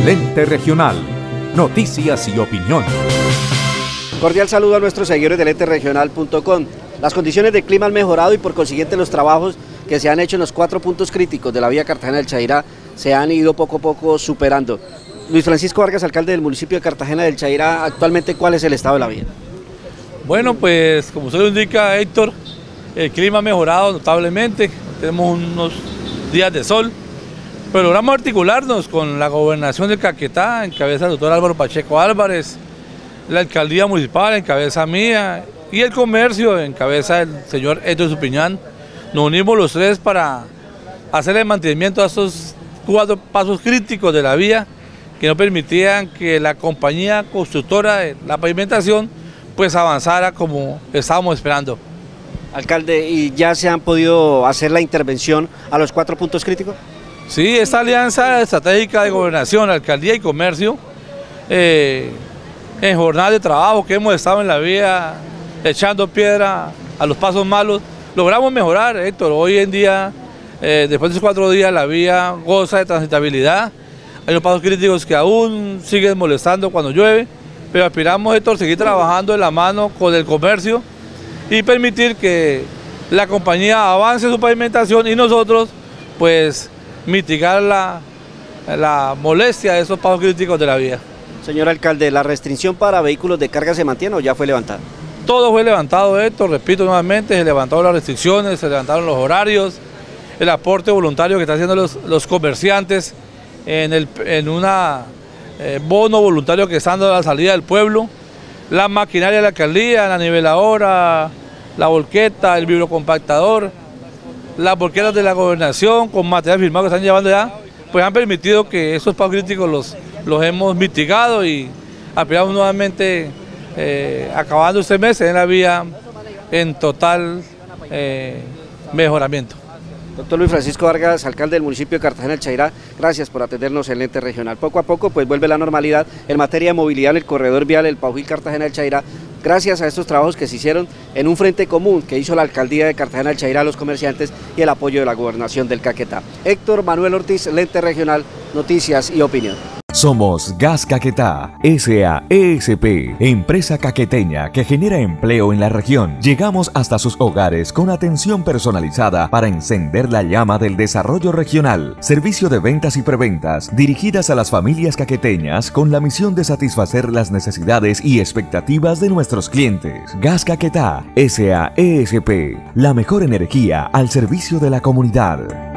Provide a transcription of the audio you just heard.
Lente Regional. Noticias y opinión. Cordial saludo a nuestros seguidores de lenteregional.com. Las condiciones de clima han mejorado y por consiguiente los trabajos que se han hecho en los 4 puntos críticos de la vía Cartagena del Chairá se han ido poco a poco superando. Luis Francisco Vargas, alcalde del municipio de Cartagena del Chairá, actualmente ¿cuál es el estado de la vía? Bueno, pues como usted lo indica, Héctor, el clima ha mejorado notablemente, tenemos unos días de sol, pero logramos articularnos con la gobernación de Caquetá, en cabeza del doctor Álvaro Pacheco Álvarez, la alcaldía municipal en cabeza mía y el comercio en cabeza del señor Héctor Zupiñán. Nos unimos los tres para hacer el mantenimiento de estos 4 pasos críticos de la vía que no permitían que la compañía constructora de la pavimentación pues avanzara como estábamos esperando. Alcalde, ¿y ya se han podido hacer la intervención a los 4 puntos críticos? Sí, esta alianza estratégica de gobernación, alcaldía y comercio, en jornada de trabajo que hemos estado en la vía echando piedra a los pasos malos, logramos mejorar, Héctor. Hoy en día, después de esos 4 días, la vía goza de transitabilidad. Hay unos pasos críticos que aún siguen molestando cuando llueve, pero aspiramos, Héctor, a seguir trabajando de la mano con el comercio y permitir que la compañía avance su pavimentación y nosotros, pues, mitigar la molestia de esos pasos críticos de la vía. Señor alcalde, ¿la restricción para vehículos de carga se mantiene o ya fue levantada? Todo fue levantado, Héctor, repito nuevamente, se levantaron las restricciones, se levantaron los horarios, el aporte voluntario que están haciendo los comerciantes en una bono voluntario que están dando a la salida del pueblo, la maquinaria de la alcaldía, la niveladora, la volqueta, el vibrocompactador, las volquetas de la gobernación con material firmado que están llevando ya, pues han permitido que esos pagos críticos los hemos mitigado y aspiramos nuevamente, acabando este mes, en la vía en total mejoramiento. Doctor Luis Francisco Vargas, alcalde del municipio de Cartagena del Chairá, gracias por atendernos en Lente Regional. Poco a poco pues vuelve la normalidad en materia de movilidad en el corredor vial El Paujil-Cartagena del Chairá, gracias a estos trabajos que se hicieron en un frente común que hizo la alcaldía de Cartagena del Chairá, los comerciantes y el apoyo de la gobernación del Caquetá. Héctor Manuel Ortiz, Lente Regional, noticias y opinión. Somos Gas Caquetá, SAESP, empresa caqueteña que genera empleo en la región. Llegamos hasta sus hogares con atención personalizada para encender la llama del desarrollo regional. Servicio de ventas y preventas dirigidas a las familias caqueteñas con la misión de satisfacer las necesidades y expectativas de nuestros clientes. Gas Caquetá, SAESP, la mejor energía al servicio de la comunidad.